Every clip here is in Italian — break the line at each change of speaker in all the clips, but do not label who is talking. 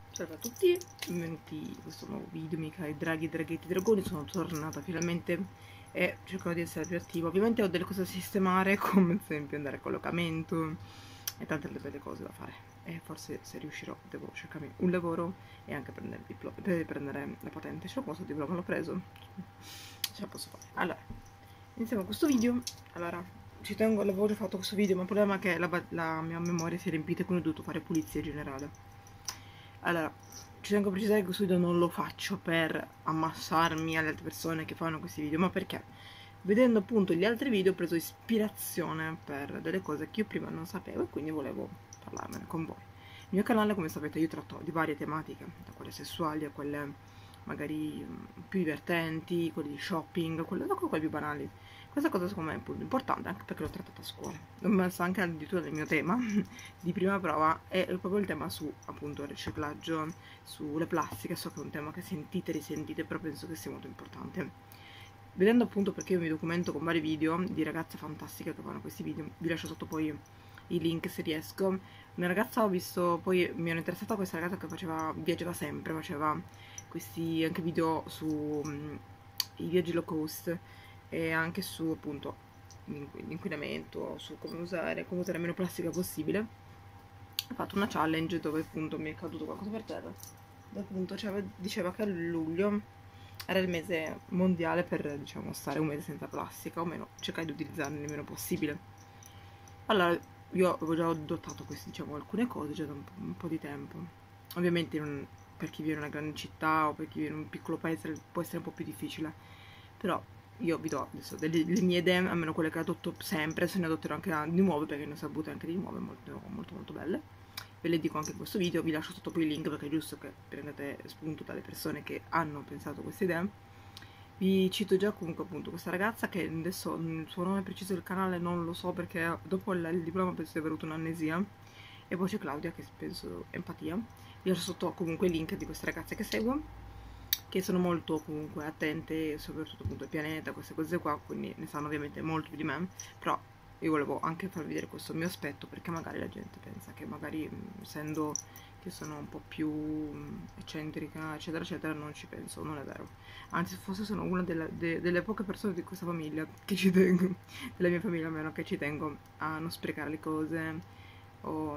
Salve a tutti, benvenuti in questo nuovo video. Mica i draghi, draghetti, dragoni. Sono tornata finalmente e cercherò di essere più attiva. Ovviamente ho delle cose da sistemare, come ad esempio andare a collocamento e tante altre belle cose da fare. E forse se riuscirò devo cercarmi un lavoro e anche prendere il diploma, per prendere la patente. Ce l'ho posto il diploma, l'ho preso. Ce la posso fare. Allora, iniziamo questo video. Allora, ci tengo, l'avevo già fatto questo video, ma il problema è che la mia memoria si è riempita e quindi ho dovuto fare pulizia generale. Allora, ci tengo a precisare che questo video non lo faccio per ammassarmi alle altre persone che fanno questi video, ma perché vedendo appunto gli altri video ho preso ispirazione per delle cose che io prima non sapevo e quindi volevo parlarmene con voi. Il mio canale, come sapete, io tratto di varie tematiche, da quelle sessuali a quelle magari più divertenti, quelle di shopping, quelle più banali. Questa cosa secondo me è un punto importante anche perché l'ho trattata a scuola. L'ho messa anche addirittura nel mio tema di prima prova, è proprio il tema su appunto il riciclaggio, sulle plastiche. So che è un tema che sentite e risentite, però penso che sia molto importante. Vedendo appunto, perché io mi documento con vari video di ragazze fantastiche che fanno questi video, vi lascio sotto poi i link se riesco. Una ragazza ho visto, poi mi ero interessata a questa ragazza che viaggiava sempre, faceva questi anche video su i viaggi low cost e anche su appunto l'inquinamento, su come usare meno plastica possibile. Ho fatto una challenge dove appunto mi è caduto qualcosa per terra, dove appunto diceva che a luglio era il mese mondiale per, diciamo, stare un mese senza plastica, o meno cercare di utilizzarne il meno possibile. Allora, io avevo già adottato queste, diciamo, alcune cose già da un po' di tempo. Ovviamente per chi vive in una grande città o per chi vive in un piccolo paese può essere un po' più difficile, però io vi do adesso le mie idee, almeno quelle che adotto sempre, se ne adotterò anche di nuove perché ne ho sapute anche di nuove molto molto molto belle. Ve le dico anche in questo video, vi lascio sotto poi il link perché è giusto che prendete spunto dalle persone che hanno pensato queste idee. Vi cito già comunque appunto questa ragazza che adesso il suo nome preciso del canale non lo so perché dopo il diploma penso di aver avuto un'amnesia. E poi c'è Claudia che penso empatia. Vi lascio sotto comunque il link di queste ragazze che seguo, che sono molto comunque attente soprattutto appunto al pianeta, queste cose qua, quindi ne sanno ovviamente molto più di me, però io volevo anche farvi vedere questo mio aspetto perché magari la gente pensa che magari essendo che sono un po' più eccentrica eccetera eccetera non ci penso, non è vero, anzi forse sono una delle poche persone di questa famiglia che ci tengo, della mia famiglia almeno, che ci tengo a non sprecare le cose o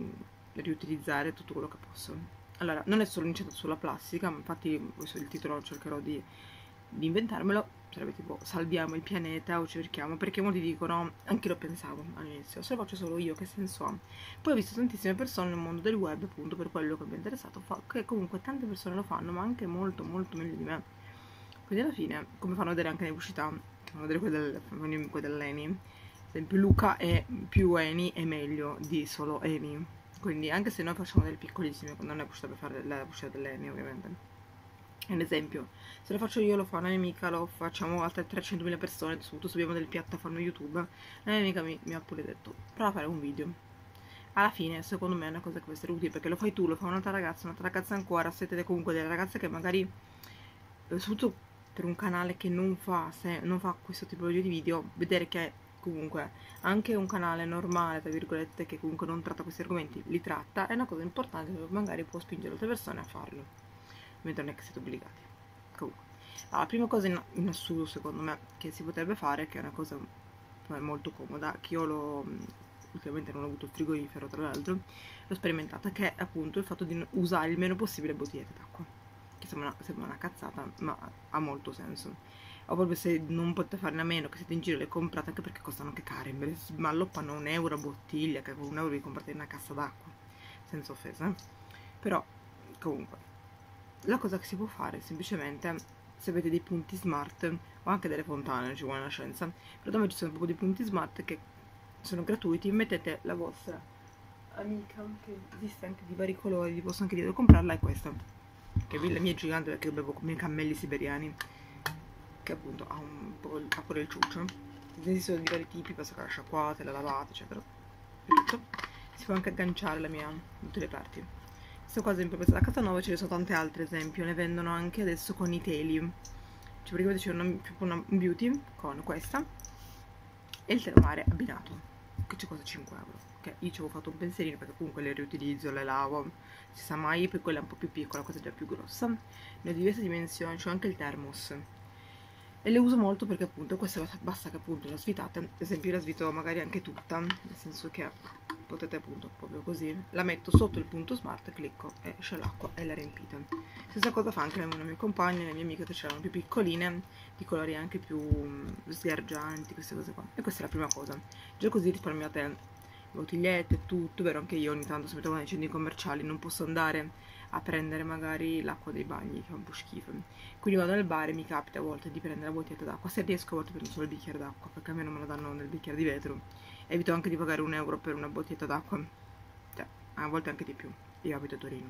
riutilizzare tutto quello che posso. Allora, non è solo incentrato sulla plastica, infatti questo è il titolo, cercherò di inventarmelo, sarebbe tipo salviamo il pianeta o cerchiamo, perché molti dicono, anche lo pensavo all'inizio, se lo faccio solo io che senso ha? Poi ho visto tantissime persone nel mondo del web, appunto per quello che mi è interessato, che comunque tante persone lo fanno, ma anche molto molto meglio di me. Quindi alla fine, come fanno vedere anche nelle pubblicità, fanno vedere quelle dell'Eni, ad esempio Luca è più Eni è meglio di solo Eni. Quindi anche se noi facciamo delle piccolissime, non è pubblicità per fare la pubblicità dell'Eni ovviamente. Ad esempio, se lo faccio io, lo fa una mia amica, lo facciamo altre 300.000 persone, soprattutto se abbiamo delle piattaforme YouTube. La mia amica mi ha pure detto, prova a fare un video. Alla fine, secondo me, è una cosa che può essere utile, perché lo fai tu, lo fa un'altra ragazza ancora, siete comunque delle ragazze che magari, soprattutto per un canale che non fa questo tipo di video, vedere che comunque anche un canale normale, tra virgolette, che comunque non tratta questi argomenti, li tratta, è una cosa importante che magari può spingere altre persone a farlo, mentre non è che siete obbligati. Comunque, la prima cosa in assoluto secondo me che si potrebbe fare, che è una cosa molto comoda, che io ultimamente non ho avuto il frigorifero tra l'altro, l'ho sperimentata, che è appunto il fatto di usare il meno possibile bottigliette d'acqua, che sembra una cazzata ma ha molto senso. O proprio se non potete farne a meno, che siete in giro, le comprate, anche perché costano anche care, me le smalloppano €1 a bottiglia, che con €1 vi comprate una cassa d'acqua, senza offesa. Però comunque la cosa che si può fare è semplicemente, se avete dei punti smart o anche delle fontane, ci vuole una scienza, però da me ci sono proprio dei punti smart che sono gratuiti, mettete la vostra amica, che esiste anche di vari colori, vi posso anche dire dove comprarla, è questa, che la mia è gigante perché bevo come i cammelli siberiani, che appunto ha pure il ciuccio. Esistono di vari tipi, basta che la sciacquate, la lavate, eccetera. Tutto. Si può anche agganciare la mia da tutte le parti. Questa qua, ad esempio, questa da Casanova, ce ne sono tante altre, esempio, ne vendono anche adesso con i teli. Cioè, praticamente c'è un beauty con questa e il telo mare abbinato. che ci costa 5 euro. Che io ci avevo fatto un pensierino perché comunque le riutilizzo, le lavo, si sa mai, poi quella è un po' più piccola, questa è già più grossa. Ne ho diverse dimensioni, c'ho anche il thermos. E le uso molto perché appunto questa basta che appunto la svitate, ad esempio la svito magari anche tutta, nel senso che potete appunto proprio così, la metto sotto il punto smart, clicco e esce l'acqua e la riempite. Stessa cosa fa anche le mie compagne, le mie amiche che c'erano più piccoline, di colori anche più sgargianti, queste cose qua. E questa è la prima cosa, già così risparmiate le bottigliette e tutto, vero anche io ogni tanto se mi trovo nei centri commerciali non posso andare a prendere magari l'acqua dei bagni che fa un po' schifo, quindi vado al bar e mi capita a volte di prendere la bottiglietta d'acqua, se riesco a volte prendo solo il bicchiere d'acqua perché a me non me lo danno nel bicchiere di vetro, evito anche di pagare 1 euro per una bottiglietta d'acqua, cioè a volte anche di più, io abito a Torino.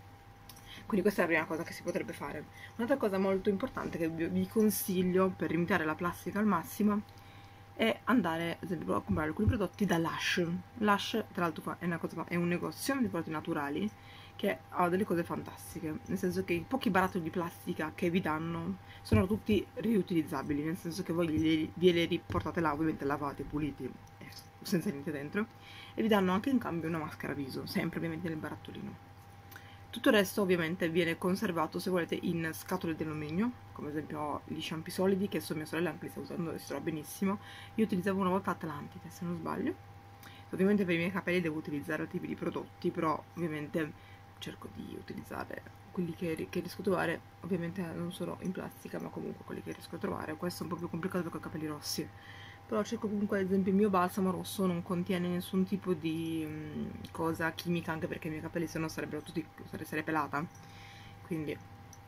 Quindi questa è la prima cosa che si potrebbe fare. Un'altra cosa molto importante che vi consiglio per limitare la plastica al massimo è andare ad esempio a comprare alcuni prodotti da Lush. Lush tra l'altro è un negozio di prodotti naturali che ha delle cose fantastiche, nel senso che i pochi barattoli di plastica che vi danno sono tutti riutilizzabili, nel senso che voi glieli riportate là, ovviamente lavati, puliti, senza niente dentro, e vi danno anche in cambio una maschera viso, sempre ovviamente nel barattolino. Tutto il resto ovviamente viene conservato, se volete, in scatole di alluminio, come ad esempio gli shampoo solidi, che mia sorella anche li sta usando e si trova benissimo. Io utilizzavo una volta Atlantide, se non sbaglio. Ovviamente per i miei capelli devo utilizzare altri tipi di prodotti, però ovviamente cerco di utilizzare quelli che riesco a trovare, ovviamente non solo in plastica, ma comunque quelli che riesco a trovare. Questo è un po' più complicato perché ho capelli rossi. Però cerco comunque, ad esempio, il mio balsamo rosso non contiene nessun tipo di cosa chimica, anche perché i miei capelli sennò sarebbero tutti, sarei pelata, quindi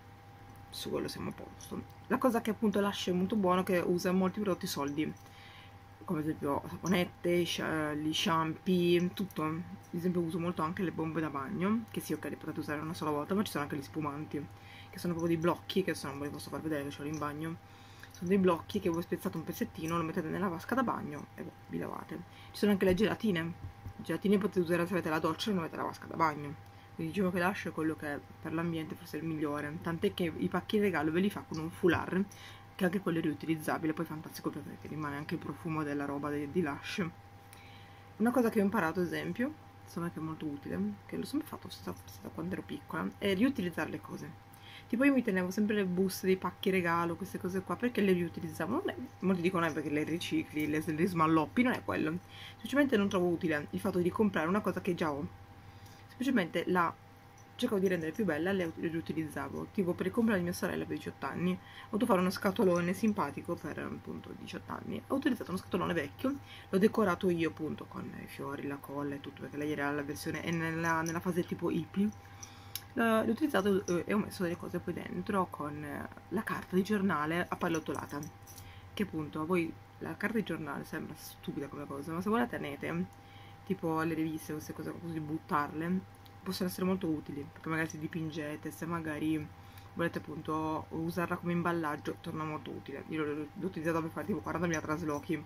su quello siamo a posto. La cosa che appunto lascia molto buono è che usa molti prodotti solidi, come ad esempio saponette, gli shampoo, tutto. Ad esempio uso molto anche le bombe da bagno, che sì, ok, le potete usare una sola volta, ma ci sono anche gli spumanti, che sono proprio dei blocchi, che se non ve li posso far vedere che ce l'ho in bagno. Sono dei blocchi che voi spezzate un pezzettino, lo mettete nella vasca da bagno e vi lavate. Ci sono anche le gelatine. Le gelatine potete usare se avete la doccia e non avete la vasca da bagno. Quindi diciamo che lascio quello che è per l'ambiente forse il migliore. Tant'è che i pacchi in regalo ve li fa con un foulard, che anche quello è riutilizzabile, poi fantastico perché rimane anche il profumo della roba di Lush. Una cosa che ho imparato, ad esempio, insomma, che è molto utile, che l'ho sempre fatto da quando ero piccola, è riutilizzare le cose. Tipo io mi tenevo sempre le buste dei pacchi regalo, queste cose qua, perché le riutilizzavo. Molti dicono perché le ricicli, le smalloppi, non è quello. Semplicemente non trovo utile il fatto di comprare una cosa che già ho. Semplicemente la cercavo di rendere più bella, le riutilizzavo. Tipo per il compleanno di mia sorella per 18 anni, ho dovuto fare uno scatolone simpatico per appunto 18 anni. Ho utilizzato uno scatolone vecchio, l'ho decorato io appunto con i fiori, la colla e tutto, perché lei era la versione, è nella fase tipo hippie. L'ho utilizzato e ho messo delle cose poi dentro con la carta di giornale appallottolata, che appunto a voi la carta di giornale sembra stupida come cosa, ma se voi la tenete tipo le riviste, queste cose così, buttarle possono essere molto utili, perché magari se dipingete, se magari volete appunto usarla come imballaggio, torna molto utile. Io l'ho utilizzato per fare tipo 40.000 traslochi,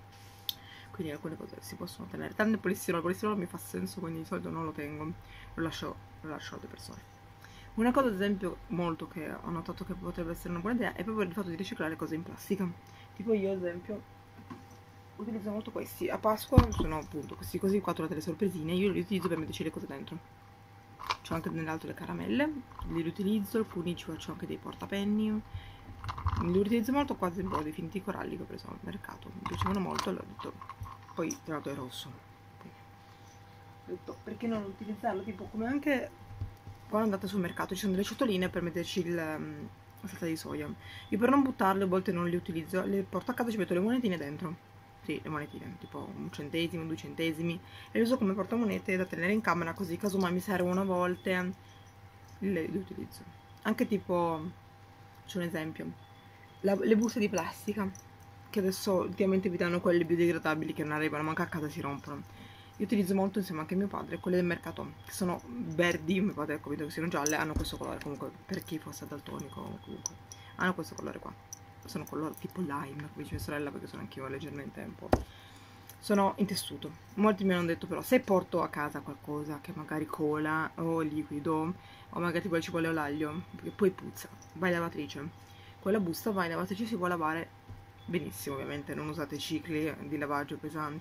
quindi alcune cose si possono tenere. Tanto il polistirolo mi fa senso, quindi di solito non lo tengo, lo lascio alle persone. Una cosa ad esempio molto che ho notato che potrebbe essere una buona idea è proprio il fatto di riciclare cose in plastica. Tipo io ad esempio utilizzo molto questi, a Pasqua sono appunto questi così qua, trovate le sorpresine, io li utilizzo per metterci le cose dentro. C'ho anche nell'altro le caramelle, li riutilizzo, alcuni ci faccio anche dei portapenni, li utilizzo molto, qua ad esempio dei finti coralli che ho preso al mercato, mi piacevano molto, l'ho detto, poi tra l'altro è rosso, ho detto perché non utilizzarlo, tipo come anche quando andate sul mercato ci sono delle ciotoline per metterci la salsa di soia, io per non buttarle a volte non le utilizzo, le porto a casa e ci metto le monetine dentro. Sì, le monetine, tipo 1 centesimo, 2 centesimi, e le uso come portamonete da tenere in camera, così casomai mi servono a volte, le utilizzo. Anche tipo, c'è un esempio, le buste di plastica, che adesso ultimamente vi danno quelle biodegradabili che non arrivano, manca a casa si rompono. Io utilizzo molto insieme anche a mio padre quelle del mercato, che sono verdi, mio padre ha convinto che siano gialle, hanno questo colore, comunque per chi fosse daltonico, comunque, hanno questo colore qua. Sono color tipo lime, come dice mia sorella, perché sono anch'io leggermente un po'. Sono in tessuto. Molti mi hanno detto però, se porto a casa qualcosa che magari cola o liquido, o magari tipo il cipolle o l'aglio, perché poi puzza, vai in lavatrice. Quella busta vai in lavatrice, si può lavare benissimo, ovviamente, non usate cicli di lavaggio pesanti,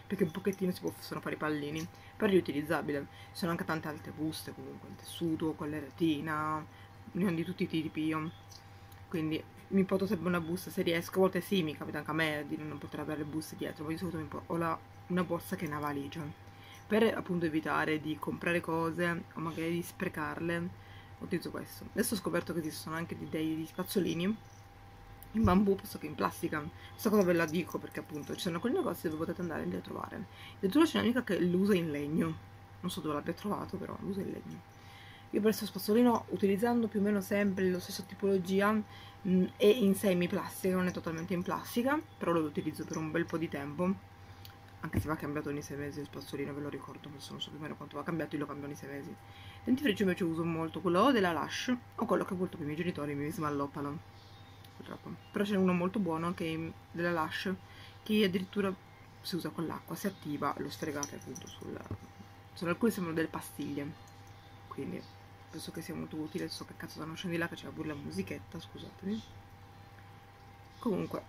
perché un pochettino si possono fare i pallini, però è riutilizzabile. Ci sono anche tante altre buste comunque, in tessuto, con l'eretina, ne ho di tutti i tipi io, quindi mi porto sempre una busta se riesco. A volte sì, mi capita anche a me di non poter avere le buste dietro, ma di solito ho una borsa che è una valigia, per appunto evitare di comprare cose o magari di sprecarle. Utilizzo questo. Adesso ho scoperto che esistono anche dei spazzolini in bambù, posto che in plastica. Questa cosa ve la dico perché appunto ci sono quei negozi dove potete andare a trovare. Addirittura c'è un'amica che l'usa in legno, non so dove l'abbia trovato, però l'usa in legno. Io per questo spazzolino, utilizzando più o meno sempre la stessa tipologia, è in semi-plastica, non è totalmente in plastica, però lo utilizzo per un bel po' di tempo, anche se va cambiato ogni 6 mesi il spazzolino, ve lo ricordo, adesso non so più o meno quanto va cambiato, io lo cambio ogni 6 mesi. Dentifricio invece uso molto quello della Lush, o quello che purtroppo i miei genitori mi smalloppano, purtroppo. Però c'è uno molto buono che è della Lush, che addirittura si usa con l'acqua, si attiva, lo sfregate appunto sono alcune sembrano delle pastiglie, quindi penso che sia molto utile. So che cazzo stanno uscendo di là, che c'era pure la musichetta, scusatemi. Comunque,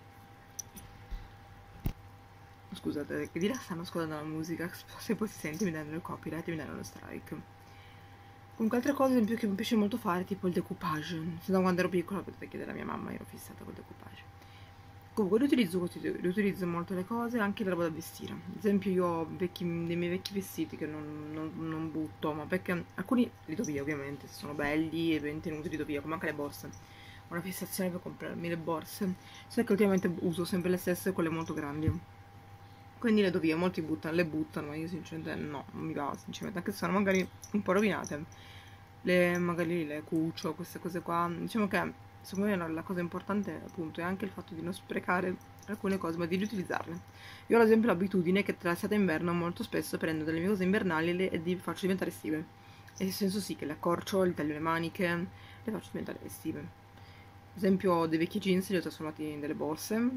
scusate, che di là stanno ascoltando la musica, se poi si sente mi danno il copyright e mi danno lo strike. Comunque altre cose, ad esempio, che mi piace molto fare, tipo il decoupage. Se da quando ero piccola potete chiedere a mia mamma, ero fissata col decoupage. Comunque riutilizzo così, riutilizzo molto le cose, anche la roba da vestire. Ad esempio io ho dei miei vecchi vestiti che non butto, ma perché alcuni li do via ovviamente, se sono belli e ben tenuti li do via, come anche le borse. Ho una fissazione per comprarmi le borse, so che ultimamente uso sempre le stesse, quelle molto grandi. Quindi le do via, molti le buttano, ma io sinceramente no, non mi va, sinceramente, anche se sono magari un po' rovinate. Magari le cucio, queste cose qua. Diciamo che secondo me la cosa importante appunto è anche il fatto di non sprecare alcune cose, ma di riutilizzarle. Io ho ad esempio l'abitudine che tra estate e inverno molto spesso prendo delle mie cose invernali e le faccio diventare estive. E nel senso sì che le accorcio, le taglio le maniche, le faccio diventare estive. Ad esempio ho dei vecchi jeans, li ho trasformati in delle borse.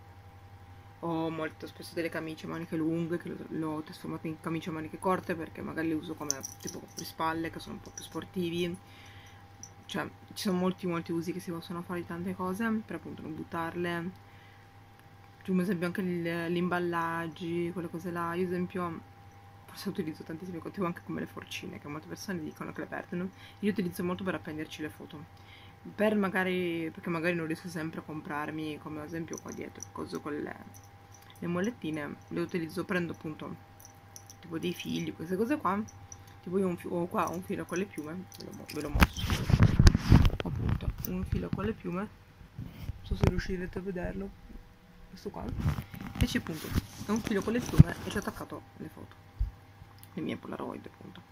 Ho molto spesso delle camicie a maniche lunghe che l'ho trasformato in camicie a maniche corte perché magari le uso come tipo per spalle, che sono un po' più sportivi. Cioè ci sono molti usi che si possono fare di tante cose per appunto non buttarle. C'è un esempio anche gli imballaggi, quelle cose là. Io ad esempio forse utilizzo tantissime cose, tipo anche come le forcine, che molte persone dicono che le perdono. Io utilizzo molto per appenderci le foto, per magari, perché magari non riesco sempre a comprarmi, come ad esempio qua dietro, coso con le mollettine, le utilizzo, prendo appunto tipo dei fili, queste cose qua, tipo io ho qua un filo con le piume, ve lo mostro, appunto, un filo con le piume, non so se riuscirete a vederlo, questo qua, e c'è appunto un filo con le piume e ci ho attaccato le foto, le mie Polaroid appunto.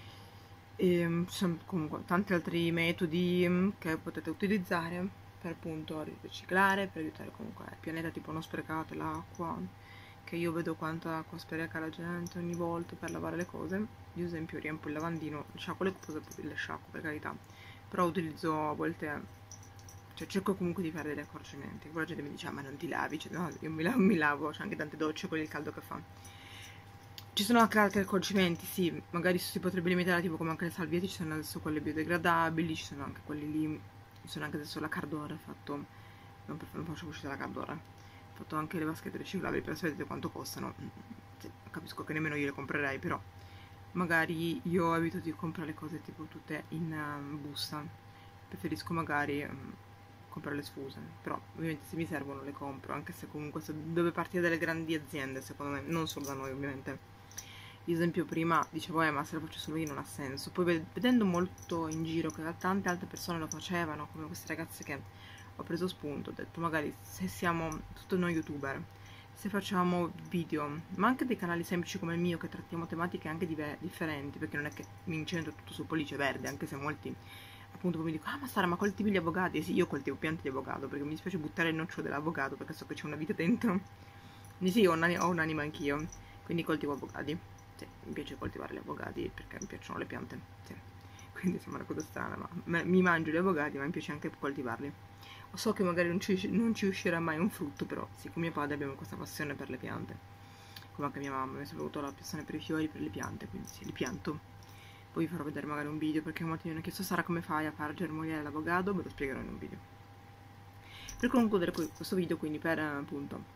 E ci sono comunque tanti altri metodi che potete utilizzare per appunto riciclare, per aiutare comunque il pianeta, tipo non sprecate l'acqua, che io vedo quanta acqua spreca la gente ogni volta per lavare le cose. Io ad esempio riempio il lavandino, sciacquo le cose, poi le sciacquo per carità, però utilizzo a volte, cioè cerco comunque di fare degli accorgimenti. Poi la gente mi dice, ah, ma non ti lavi? Cioè, no, io mi lavo, c'è anche tante docce con il caldo che fa. Ci sono anche altri accorgimenti, sì, magari si potrebbe limitare, tipo come anche le salviette, ci sono adesso quelle biodegradabili, ci sono anche quelli lì, ci sono anche adesso la Cardora, fatto, non faccio uscire la Cardora, ho fatto anche le vaschette riciclabili, però sapete quanto costano, sì, capisco che nemmeno io le comprerei, però magari io evito di comprare cose tipo tutte in busta, preferisco magari comprare le sfuse, però ovviamente se mi servono le compro, anche se comunque deve partire dalle grandi aziende, secondo me, non solo da noi ovviamente. Ad esempio prima dicevo, ma se lo faccio solo io non ha senso. Poi vedendo molto in giro che tante altre persone lo facevano, come queste ragazze che ho preso spunto, ho detto magari se siamo tutti noi youtuber, se facciamo video, ma anche dei canali semplici come il mio che trattiamo tematiche anche differenti, perché non è che mi incentro tutto sul pollice verde, anche se molti appunto poi mi dicono, ah ma Sara, ma coltivi gli avocati? E sì, io coltivo piante di avocado, perché mi dispiace buttare il nocciolo dell'avocado, perché so che c'è una vita dentro. Quindi sì, ho un'anima anch'io, quindi coltivo avocati. Sì, mi piace coltivare gli avocati perché mi piacciono le piante, sì. Quindi sembra una cosa strana, ma mi mangio gli avocati, ma mi piace anche coltivarli. So che magari non ci uscirà mai un frutto, però sì, con mio padre abbiamo questa passione per le piante. Come anche mia mamma, mi ha sempre avuto la passione per i fiori, per le piante, quindi sì, li pianto. Poi vi farò vedere magari un video, perché molti mi hanno chiesto, Sara, come fai a far germogliare l'avocado? Ve lo spiegherò in un video. Per concludere questo video, quindi per appunto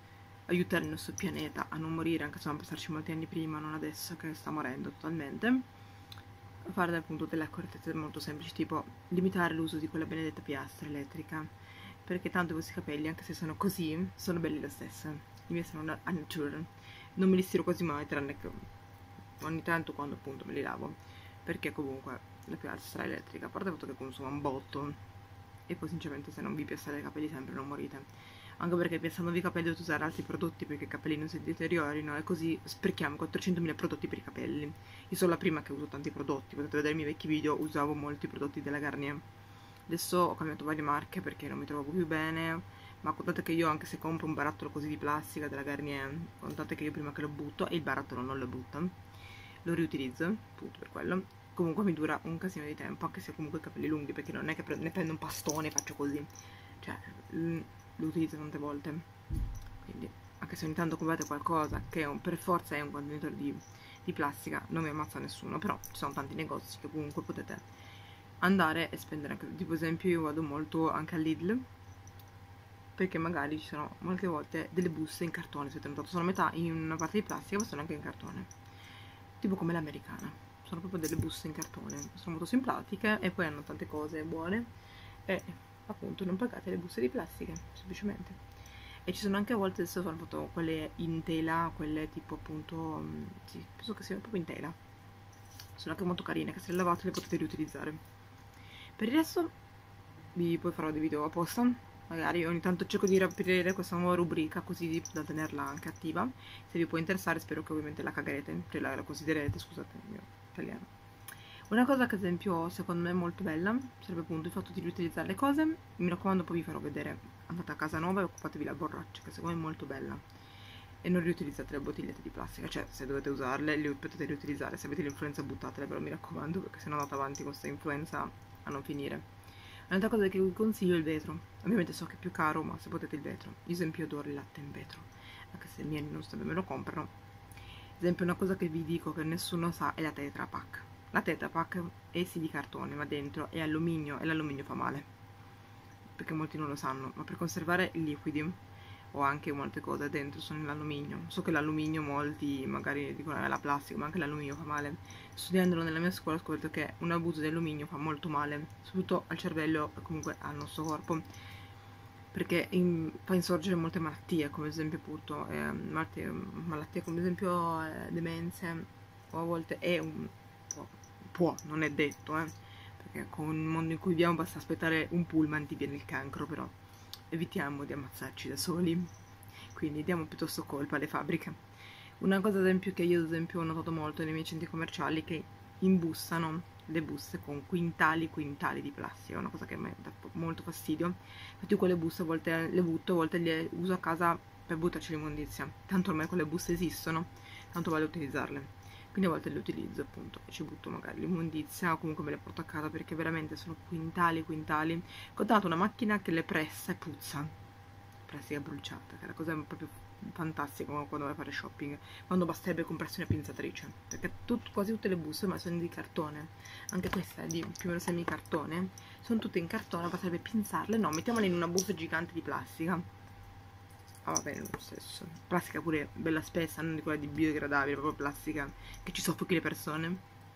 aiutare il nostro pianeta a non morire, anche se dobbiamo passarci molti anni prima, non adesso che sta morendo totalmente. Fare appunto delle accortezze molto semplici, tipo limitare l'uso di quella benedetta piastra elettrica, perché tanto i vostri capelli, anche se sono così, sono belli lo stesso. I miei sono a nature, non me li stiro quasi mai, tranne che ogni tanto quando appunto me li lavo, perché comunque la piastra elettrica, a parte il fatto che consuma un botto, e poi sinceramente se non vi piastrate i capelli sempre non morite. Anche perché piazzandovi i capelli dovete usare altri prodotti perché i capelli non si deteriorino, e così sprechiamo 400.000 prodotti per i capelli. Io sono la prima che uso tanti prodotti, potete vedere i miei vecchi video, usavo molti prodotti della Garnier. Adesso ho cambiato varie marche perché non mi trovavo più bene, ma contate che io, anche se compro un barattolo così di plastica della Garnier, contate che io prima che lo butto, e il barattolo non lo butto, lo riutilizzo, appunto per quello. Comunque mi dura un casino di tempo, anche se ho comunque i capelli lunghi, perché non è che ne prendo un pastone e faccio così, cioè lo utilizzo tante volte. Quindi anche se ogni tanto comprate qualcosa che per forza è un contenitore di plastica, non mi ammazza nessuno, però ci sono tanti negozi che comunque potete andare e spendere, anche tipo esempio io vado molto anche all'Idl, perché magari ci sono molte volte delle buste in cartone, se avete notato, sono metà in una parte di plastica ma sono anche in cartone, tipo come l'americana, sono proprio delle buste in cartone, sono molto simpatiche e poi hanno tante cose buone e appunto non pagate le buste di plastica, semplicemente. E ci sono anche a volte, adesso fanno fatto quelle in tela, quelle tipo appunto, sì, penso che siano proprio in tela, sono anche molto carine, che se le lavate le potete riutilizzare. Per il resto vi poi farò dei video apposta, magari ogni tanto cerco di riaprire questa nuova rubrica così da tenerla anche attiva, se vi può interessare. Spero che ovviamente la cagherete, cioè la considererete, scusate il mio italiano. Una cosa che ad esempio secondo me è molto bella sarebbe appunto il fatto di riutilizzare le cose. Mi raccomando, poi vi farò vedere, andate a casa nuova e occupatevi la borraccia, che secondo me è molto bella, e non riutilizzate le bottigliette di plastica, cioè se dovete usarle le potete riutilizzare, se avete l'influenza buttatele, però mi raccomando, perché sennò andate avanti con questa influenza a non finire. Un'altra cosa che vi consiglio è il vetro, ovviamente so che è più caro, ma se potete il vetro. Io esempio adoro il latte in vetro, anche se i miei non sempre me lo comprano. Esempio, una cosa che vi dico che nessuno sa è la Tetra Pak. La Tetra Pak è sì di cartone, ma dentro è alluminio, e l'alluminio fa male, perché molti non lo sanno, ma per conservare i liquidi o anche molte cose dentro sono l'alluminio. So che l'alluminio molti magari dicono è la plastica, ma anche l'alluminio fa male. Studiandolo nella mia scuola ho scoperto che un abuso di alluminio fa molto male, soprattutto al cervello e comunque al nostro corpo, perché fa insorgere molte malattie, come ad esempio appunto malattie come ad esempio demenze, o a volte è può, non è detto, perché con il mondo in cui viviamo basta aspettare un pullman ti viene il cancro, però evitiamo di ammazzarci da soli, quindi diamo piuttosto colpa alle fabbriche. Una cosa ad esempio che io ad esempio ho notato molto nei miei centri commerciali, che imbussano le buste con quintali e quintali di plastica, è una cosa che mi dà molto fastidio. Infatti quelle buste a volte le butto, a volte le uso a casa per buttarci l'immondizia, tanto ormai quelle buste esistono, tanto vale utilizzarle. Quindi a volte le utilizzo appunto e ci butto magari l'immondizia, o comunque me le porto a casa, perché veramente sono quintali e quintali. Ho dato una macchina che le pressa e puzza, plastica bruciata, che è la cosa proprio fantastica quando vai a fare shopping, quando basterebbe comprarsi una pinzatrice, perché quasi tutte le buste ormai sono di cartone, anche questa è di più o meno semi cartone, sono tutte in cartone, basterebbe pinzarle, no, mettiamole in una busta gigante di plastica. Ah, va bene lo stesso. Plastica pure bella spessa, non di quella di biodegradabile, proprio plastica che ci soffochi le persone.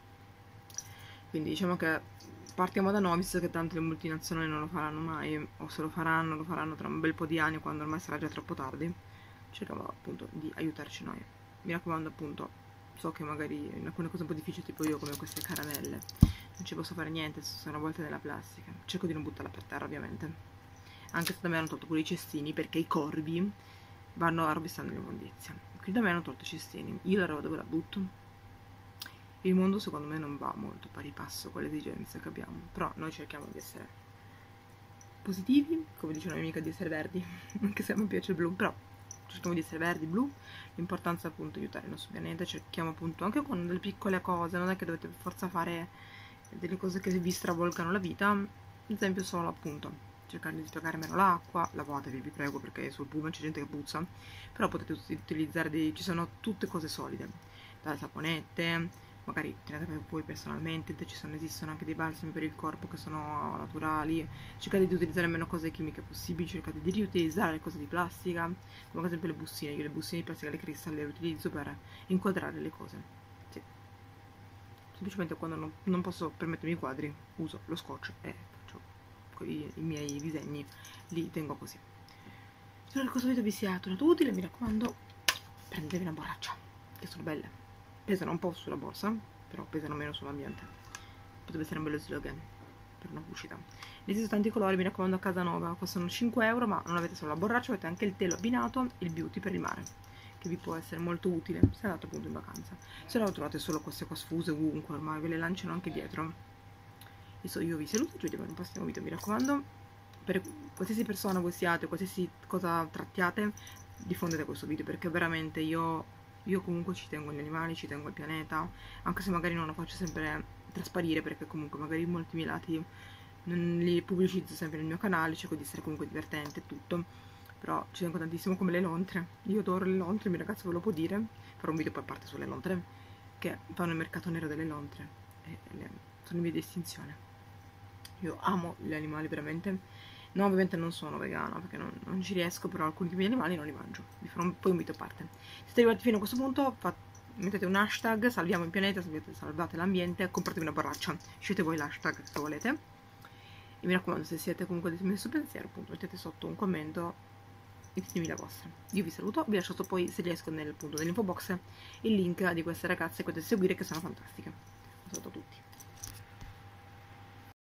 Quindi diciamo che partiamo da noi, visto che tanto le multinazionali non lo faranno mai, o se lo faranno tra un bel po' di anni, quando ormai sarà già troppo tardi. Cerchiamo appunto di aiutarci noi. Mi raccomando appunto, so che magari in alcune cose un po' difficili, tipo io come queste caramelle, non ci posso fare niente, sono avvolte nella plastica. Cerco di non buttarla per terra, ovviamente. Anche se da me hanno tolto pure i cestini, perché i corvi vanno a rovistare l'immondizia. Qui da me hanno tolto i cestini, io la roba dove la butto? Il mondo secondo me non va molto pari passo con le esigenze che abbiamo, però noi cerchiamo di essere positivi, come dice una mia amica, di essere verdi, anche se a me piace il blu, però cerchiamo di essere verdi, blu, l'importanza è appunto aiutare il nostro pianeta, cerchiamo appunto anche con delle piccole cose, non è che dovete per forza fare delle cose che vi stravolgano la vita, ad esempio solo appunto cercare di spiegare meno l'acqua, lavatevi vi prego, perché sul pullman c'è gente che puzza, però potete utilizzare ci sono tutte cose solide, dalle saponette, magari tenete per voi personalmente, esistono anche dei balsami per il corpo che sono naturali, cercate di utilizzare meno cose chimiche possibili, cercate di riutilizzare le cose di plastica, come ad esempio le bustine. Io le bustine di plastica, le cristalli le utilizzo per inquadrare le cose, sì. Semplicemente quando non posso permettermi i quadri uso lo scotch e faccio i miei disegni, li tengo così. Spero che questo video vi sia tornato utile, mi raccomando, prendetevi una borraccia, che sono belle. Pesano un po' sulla borsa, però pesano meno sull'ambiente. Potrebbe essere un bello slogan per una pubblicità. Ne esistono tanti colori, mi raccomando, a Casanova costano 5 euro, ma non avete solo la borraccia, avete anche il telo abbinato, il beauty per il mare, che vi può essere molto utile se andate appunto in vacanza. Se no trovate solo queste qua sfuse ovunque, ormai ve le lanciano anche dietro. Adesso io vi saluto, ci vediamo in un prossimo video, mi raccomando. Per qualsiasi persona voi siate, qualsiasi cosa trattiate, diffondete questo video, perché veramente io comunque ci tengo agli animali, ci tengo al pianeta, anche se magari non lo faccio sempre trasparire, perché comunque magari molti miei lati non li pubblicizzo sempre nel mio canale, cerco di essere comunque divertente e tutto, però ci tengo tantissimo, come le lontre. Io adoro le lontre, il mio ragazzo ve lo può dire, farò un video poi a parte sulle lontre, che fanno il mercato nero delle lontre, e sono in via di estinzione. Io amo gli animali veramente. No, ovviamente non sono vegana perché non ci riesco, però alcuni tipi di animali non li mangio. Vi farò poi un video a parte. Se siete arrivati fino a questo punto, mettete un hashtag, salviamo il pianeta, salvate l'ambiente, compratevi una borraccia. Scegliete voi l'hashtag se volete. E mi raccomando, se siete comunque del mio pensiero, appunto, mettete sotto un commento e ditemi la vostra. Io vi saluto, vi lascio sotto poi, se riesco, nell'info box il link di queste ragazze che potete seguire, che sono fantastiche. Un saluto a tutti.